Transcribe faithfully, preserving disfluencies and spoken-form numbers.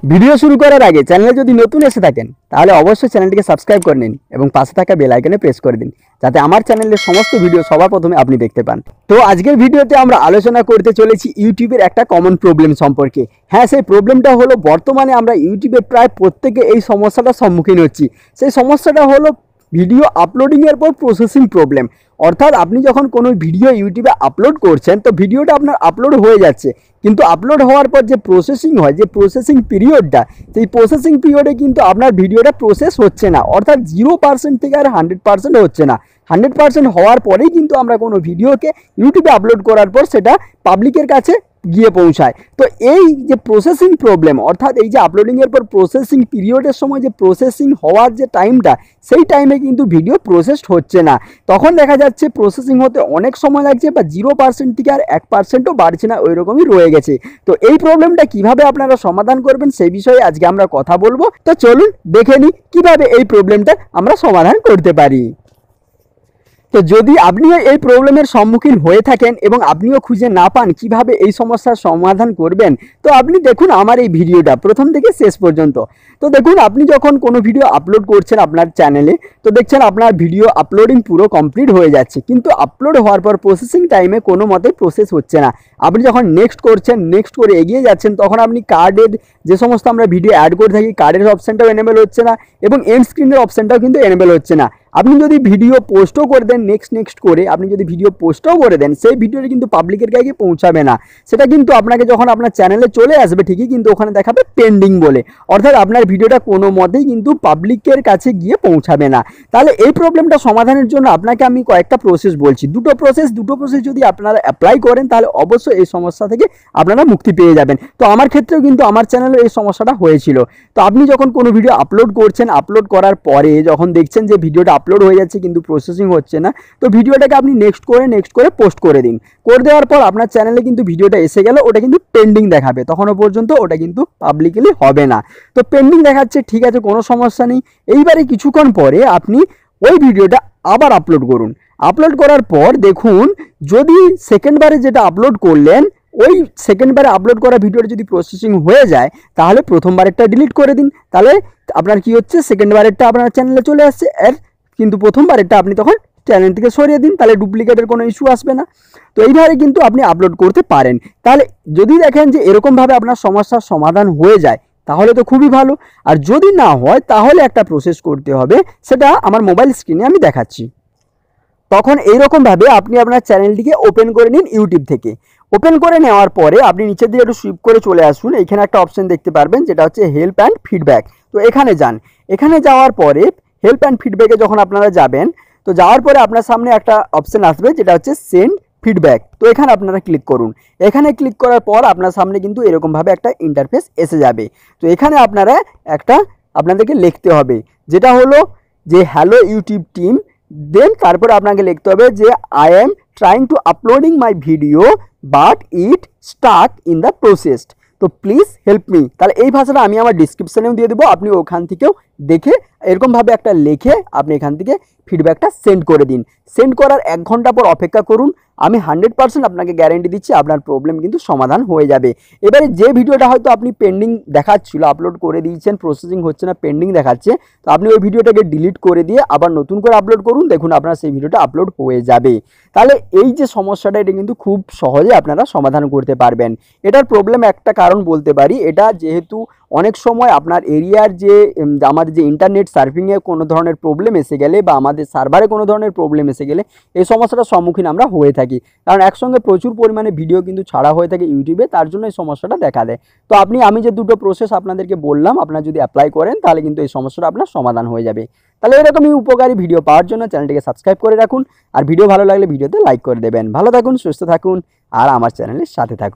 Video শুরু করার আগে চ্যানেলে যদি নতুন এসে থাকেন তাহলে অবশ্যই চ্যানেলটিকে সাবস্ক্রাইব করে নিন এবং পাশে থাকা বেল আইকনে প্রেস করে দিন যাতে আমার চ্যানেলের সমস্ত ভিডিও সবার প্রথমে আপনি দেখতে পান। তো আজকের ভিডিওতে আমরা আলোচনা করতে চলেছি ইউটিউবের একটা কমন প্রবলেম সম্পর্কে। হ্যাঁ, সেই প্রবলেমটা হলো বর্তমানে আমরা ইউটিউবে প্রায় প্রত্যেকে এই সমস্যাটার সম্মুখীন হচ্ছি। সেই সমস্যাটা হলো ভিডিও আপলোডিংয়ের পর প্রসেসিং প্রবলেম। অর্থাৎ আপনি যখন কোনো ভিডিও ইউটিউবে আপলোড করছেন তো ভিডিওটা আপনার আপলোড হয়ে যাচ্ছে, কিন্তু আপলোড হওয়ার পর যে প্রসেসিং হয়, যে প্রসেসিং পিরিয়ডটা, সেই প্রসেসিং পিরিয়ডে কিন্তু আপনার ভিডিওটা প্রসেস হচ্ছে না। অর্থাৎ জিরো পার্সেন্ট থেকে আর হান্ড্রেড পার্সেন্ট হচ্ছে না। হান্ড্রেড পার্সেন্ট হওয়ার পরেই কিন্তু আমরা কোনো ভিডিওকে ইউটিউবে আপলোড করার পর সেটা পাবলিকের কাছে গিয়ে পৌঁছায়। তো এই যে প্রসেসিং প্রবলেম, অর্থাৎ এই যে আপলোডিংয়ের পর প্রসেসিং পিরিয়ডের সময় যে প্রসেসিং হওয়ার যে টাইমটা, সেই টাইমে কিন্তু ভিডিও প্রসেসড হচ্ছে না। তখন দেখা যাচ্ছে প্রসেসিং হতে অনেক সময় লাগছে বা জিরো পার্সেন্ট থেকে আর এক পার্সেন্টও বাড়ছে না, ওই রকমই রয়ে গেছে। তো এই প্রবলেমটা কিভাবে আপনারা সমাধান করবেন সেই বিষয়ে আজকে আমরা কথা বলবো। তো চলুন দেখে নিই কীভাবে এই প্রবলেমটা আমরা সমাধান করতে পারি। তো যদি আপনিও এই প্রবলেমের সম্মুখীন হয়ে থাকেন এবং আপনিও খুঁজে না পান কিভাবে এই সমস্যার সমাধান করবেন, তো আপনি দেখুন আমার এই ভিডিওটা প্রথম থেকে শেষ পর্যন্ত। তো দেখুন, আপনি যখন কোনো ভিডিও আপলোড করছেন আপনার চ্যানেলে, তো দেখছেন আপনার ভিডিও আপলোডিং পুরো কমপ্লিট হয়ে যাচ্ছে, কিন্তু আপলোড হওয়ার পর প্রসেসিং টাইমে কোনো মতে প্রসেস হচ্ছে না। আপনি যখন নেক্সট করছেন, নেক্সট করে এগিয়ে যাচ্ছেন, তখন আপনি কার্ডের যে সমস্ত আমরা ভিডিও অ্যাড করে থাকি, কার্ডের অপশানটাও এনেবেল হচ্ছে না এবং এন্ড স্ক্রিনের অপশানটাও কিন্তু এনেবেল হচ্ছে না। আপনি যদি ভিডিও পোস্টও করে দেন, নেক্সট নেক্সট করে আপনি যদি ভিডিও পোস্টও করে দেন, সেই ভিডিওটি কিন্তু পাবলিকের কাছে পৌঁছাবে না। সেটা কিন্তু আপনাকে যখন আপনার চ্যানেলে চলে আসবে ঠিকই, কিন্তু ওখানে দেখাবে পেন্ডিং বলে। অর্থাৎ আপনার ভিডিওটা কোনো মতেই কিন্তু পাবলিকের কাছে গিয়ে পৌঁছাবে না। তাহলে এই প্রবলেমটা সমাধানের জন্য আপনাকে আমি কয়েকটা প্রসেস বলছি, দুটো প্রসেস দুটো প্রসেস যদি আপনারা অ্যাপ্লাই করেন তাহলে অবশ্যই এই সমস্যা থেকে আপনারা মুক্তি পেয়ে যাবেন। তো আমার ক্ষেত্রেও কিন্তু আমার চ্যানেলে এই সমস্যাটা হয়েছিল। তো আপনি যখন কোনো ভিডিও আপলোড করছেন, আপলোড করার পরে যখন দেখছেন যে ভিডিওটা আপলোড হয়ে যাচ্ছে কিন্তু প্রসেসিং হচ্ছে না, তো ভিডিওটাকে আপনি নেক্সট করে নেক্সট করে পোস্ট করে দিন। করে দেওয়ার পর আপনার চ্যানেলে কিন্তু ভিডিওটা এসে গেল, ওটা কিন্তু পেন্ডিং দেখাবে, তখনও পর্যন্ত ওটা কিন্তু পাবলিকলি হবে না। তো পেন্ডিং দেখাচ্ছে, ঠিক আছে, কোনো সমস্যা নেই। এইবারে কিছুক্ষণ পরে আপনি ওই ভিডিওটা আবার আপলোড করুন। আপলোড করার পর দেখুন, যদি সেকেন্ডবারে যেটা আপলোড করলেন ওই সেকেন্ডবারে আপলোড করা ভিডিওটা যদি প্রসেসিং হয়ে যায়, তাহলে প্রথমবারেরটা ডিলিট করে দিন। তাহলে আপনার কি হচ্ছে, সেকেন্ডবারেরটা আপনার চ্যানেলে চলে আসছে, এর কিন্তু প্রথমবারেরটা আপনি তখন চ্যানেল থেকে সরিয়ে দিন, তাহলে ডুপ্লিকেটের কোনো ইস্যু আসবে না। তো এইভাবে কিন্তু আপনি আপলোড করতে পারেন। তাহলে যদি দেখেন যে এরকমভাবে আপনার সমস্যার সমাধান হয়ে যায় তাহলে তো খুবই ভালো, আর যদি না হয় তাহলে একটা প্রসেস করতে হবে, সেটা আমার মোবাইল স্ক্রিনে আমি দেখাচ্ছি। তখন এইরকমভাবে আপনি আপনার চ্যানেলটিকে ওপেন করে নিন ইউটিউব থেকে। ওপেন করে নেওয়ার পরে আপনি নিচের দিকে একটু সুইপ করে চলে আসুন। এখানে একটা অপশন দেখতে পারবেন যেটা হচ্ছে হেল্প অ্যান্ড ফিডব্যাক। তো এখানে যান। এখানে যাওয়ার পরে হেল্প অ্যান্ড ফিডব্যাকে যখন আপনারা যাবেন, তো যাওয়ার পরে আপনার সামনে একটা অপশন আসবে যেটা হচ্ছে সেন্ড ফিডব্যাক। তো এখানে আপনারা ক্লিক করুন। এখানে ক্লিক করার পর আপনার সামনে কিন্তু এরকমভাবে একটা ইন্টারফেস এসে যাবে। তো এখানে আপনারা একটা আপনাদেরকে লিখতে হবে, যেটা হলো যে হ্যালো ইউটিউব টিম। দেন তারপরে আপনাকে লিখতে হবে যে I am trying to uploading my video but it stuck in the process, তো প্লিজ হেল্প মি। তাহলে এই ভাষাটা আমি আমার ডিসক্রিপশানেও দিয়ে দেবো, আপনি ওখান থেকেও দেখে এরকমভাবে একটা লিখে আপনি এখান থেকে ফিডব্যাকটা সেন্ড করে দিন। সেন্ড করার এক ঘন্টা পর অপেক্ষা করুন। আমি হান্ড্রেড পার্সেন্ট আপনাকে গ্যারেন্টি দিচ্ছি আপনার প্রবলেম কিন্তু সমাধান হয়ে যাবে। এবারে যে ভিডিওটা হয়তো আপনি পেন্ডিং দেখাচ্ছিল, আপলোড করে দিয়েছেন, প্রসেসিং হচ্ছে না, পেন্ডিং দেখাচ্ছে, তো আপনি ওই ভিডিওটাকে ডিলিট করে দিয়ে আবার নতুন করে আপলোড করুন, দেখুন আপনার সেই ভিডিওটা আপলোড হয়ে যাবে। তাহলে এই যে সমস্যাটা, এটা কিন্তু খুব সহজে আপনারা সমাধান করতে পারবেন। এটার প্রবলেম একটা কারণ বলতে পারি, এটা যেহেতু অনেক সময় আপনার এরিয়ার যে আমাদের যে ইন্টারনেট সার্ফিংয়ে কোনো ধরনের প্রবলেম এসে গেলে বা আমাদের সার্ভারে কোনো ধরনের প্রবলেম এসে গেলে এই সমস্যাটার সম্মুখীন আমরা হয়ে থাকি। কারণ একসঙ্গে প্রচুর পরিমাণে ভিডিও কিন্তু ছাড়া হয়ে থাকে ইউটিউবে, তার জন্য এই সমস্যাটা দেখা দেয়। তো আপনি আমি যে দুটো প্রসেস আপনাদেরকে বললাম, আপনারা যদি অ্যাপ্লাই করেন তাহলে কিন্তু এই সমস্যাটা আপনার সমাধান হয়ে যাবে। তাহলে এরকমই উপকারী ভিডিও পাওয়ার জন্য চ্যানেলটিকে সাবস্ক্রাইব করে রাখুন, আর ভিডিও ভালো লাগলে ভিডিওতে লাইক করে দেবেন। ভালো থাকুন, সুস্থ থাকুন, আর আমার চ্যানেলের সাথে থাকুন।